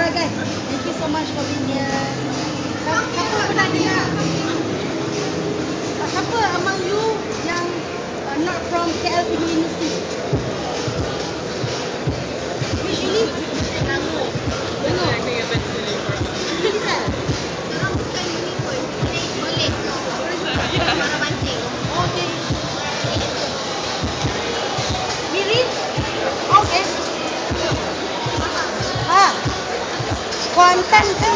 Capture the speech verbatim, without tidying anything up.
lah guys. Thank you so much for being here. Siapa pernah dengar? Siapa among you yang uh, not from K L University? Which uni? Selangor. Selangor. Ini kita. Orang bukan uni pun. Ini college. Orang mancing. Oh, okay. Mirin? Okay. Ha. Kuantan ke?